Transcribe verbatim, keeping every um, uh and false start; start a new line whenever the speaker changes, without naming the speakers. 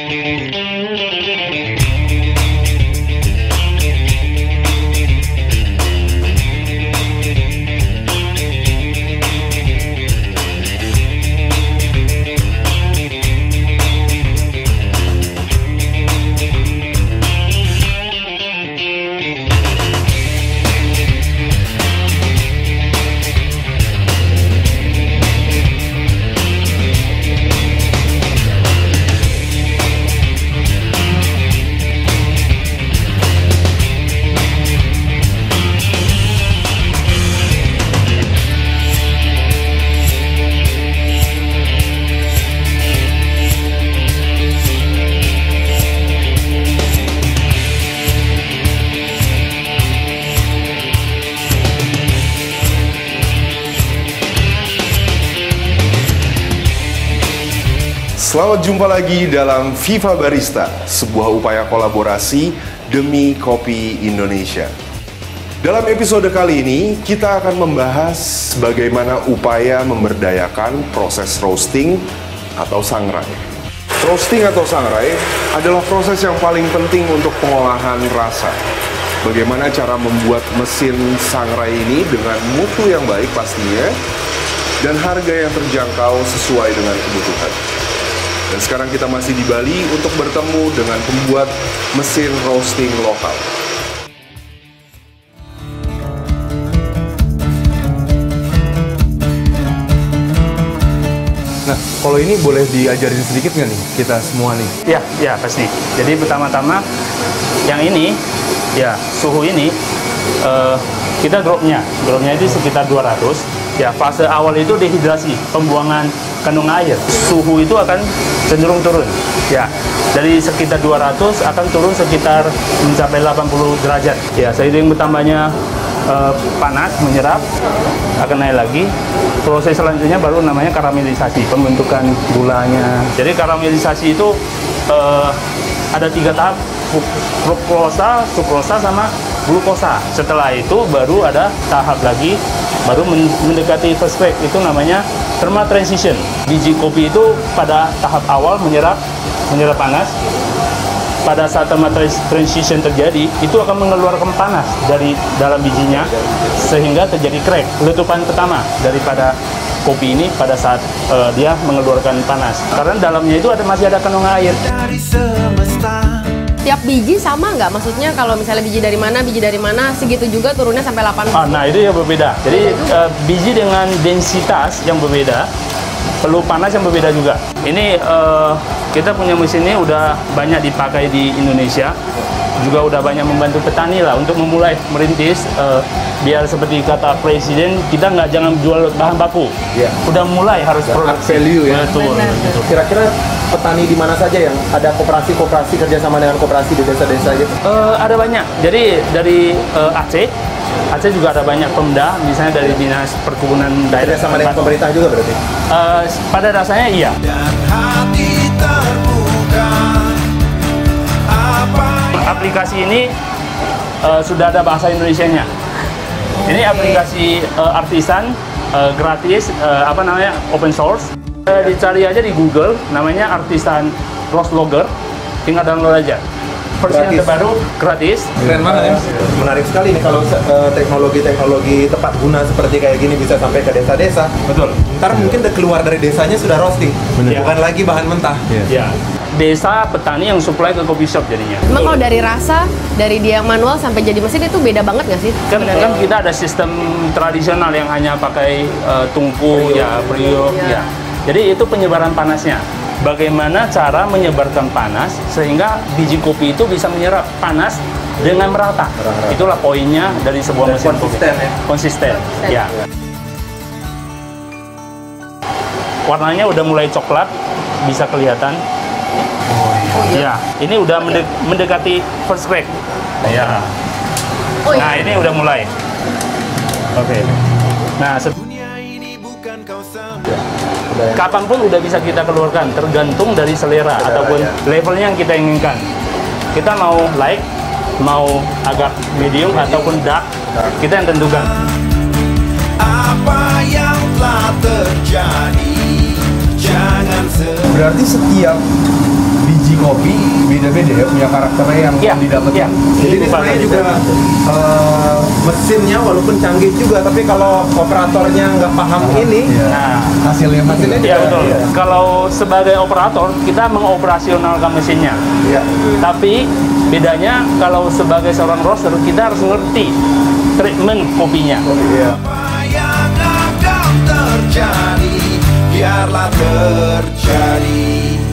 Selamat jumpa lagi dalam Viva Barista, sebuah upaya kolaborasi demi kopi Indonesia. Dalam episode kali ini, kita akan membahas bagaimana upaya memberdayakan proses roasting atau sangrai. Roasting atau sangrai adalah proses yang paling penting untuk pengolahan rasa. Bagaimana cara membuat mesin sangrai ini dengan mutu yang baik pastinya, dan harga yang terjangkau sesuai dengan kebutuhan. Dan sekarang kita masih di Bali untuk bertemu dengan pembuat mesin roasting lokal.
Nah, kalau ini boleh diajarin sedikit nggak nih kita semua nih?
Ya, ya pasti. Jadi pertama-tama yang ini, ya suhu ini uh, kita dropnya, dropnya itu sekitar dua ratus. Ya, fase awal itu dehidrasi, pembuangan kandung air. Suhu itu akan cenderung turun. Ya, dari sekitar dua ratus akan turun sekitar mencapai delapan puluh derajat. Ya, seiring bertambahnya uh, panas menyerap akan naik lagi. Proses selanjutnya baru namanya karamelisasi, pembentukan gulanya. Jadi karamelisasi itu uh, ada tiga tahap: fruktosa, sukrosa, sama glukosa. Setelah itu baru ada tahap lagi, baru mendekati first crack, itu namanya thermal transition. Biji kopi itu pada tahap awal menyerap menyerap panas. Pada saat thermal transition terjadi, itu akan mengeluarkan panas dari dalam bijinya sehingga terjadi crack, letupan pertama daripada kopi ini pada saat uh, dia mengeluarkan panas. Karena dalamnya itu ada masih ada kandungan air.
Tiap biji sama nggak? Maksudnya kalau misalnya biji dari mana, biji dari mana, segitu juga turunnya sampai delapan puluh?
Ah, nah itu yang berbeda. Jadi uh, biji dengan densitas yang berbeda, perlu panas yang berbeda juga. Ini uh, kita punya mesin ini udah banyak dipakai di Indonesia, juga udah banyak membantu petani lah untuk memulai merintis. Uh, biar seperti kata Presiden, kita nggak jangan jual bahan baku.
Ya.
Udah mulai harus produksi.
Value ya.
Betul. Betul.
Kira-kira petani di mana saja yang ada koperasi-koperasi kerjasama dengan koperasi di desa-desa gitu?
Uh, ada banyak. Jadi dari uh, Aceh, Aceh juga ada banyak Pemda, misalnya dari Dinas Perkebunan Daerah.
Kerjasama dengan pemerintah juga berarti?
Uh, pada dasarnya iya.
Dan hati terbuka, apa
aplikasi ini uh, sudah ada bahasa Indonesianya. Ini aplikasi uh, artisan, uh, gratis, uh, apa namanya, open source. Uh, dicari aja di Google, namanya Artisan Roast Logger, tinggal download aja. Versi yang terbaru gratis.
Keren banget ya. Menarik sekali nih kalau uh, teknologi-teknologi tepat guna seperti kayak gini bisa sampai ke desa-desa.
Betul.
Ntar mungkin udah keluar dari desanya sudah roasting,
Bener.
bukan lagi bahan mentah.
Ya. Desa petani yang supply ke coffee shop jadinya.
Emang kalau dari rasa, dari dia manual sampai jadi mesin itu beda banget nggak sih?
Kan, kan kita ada sistem tradisional yang hanya pakai uh, tungku, ya, periuk,
Ya.
ya. Jadi itu penyebaran panasnya. Bagaimana cara menyebarkan panas sehingga biji kopi itu bisa menyerap panas dengan merata.
Merata.
Itulah poinnya dari sebuah mesin kopi.
Konsisten ya?
Konsisten, ya. Warnanya udah mulai coklat, bisa kelihatan.
Oh,
Ya, ini udah mende mendekati first crack. Ya.
Oh,
Nah,
iya.
ini udah mulai. Oke. Nah, set-
dunia ini bukan kau sendiri.
Udah ya.
kapanpun udah bisa kita keluarkan, tergantung dari selera,
Selera,
ataupun
ya.
levelnya yang kita inginkan. Kita mau light, mau agak medium, ataupun dark, kita yang tentukan.
Apa yang telah terjadi, jangan sedih.
Berarti setiap biji biji kopi beda-beda ya, punya karakternya yang
Iya,
didapetin.
iya.
Jadi ini sebenarnya juga uh, mesinnya walaupun canggih juga, tapi kalau operatornya nggak paham ini,
Iya.
Nah,
hasilnya mesinnya
ya
juga.
betul.
Iya.
Kalau sebagai operator kita mengoperasionalkan mesinnya.
Iya.
Tapi bedanya kalau sebagai seorang roaster kita harus ngerti treatment kopinya.
Iya.
Apa yang akan terjadi, biarlah terjadi.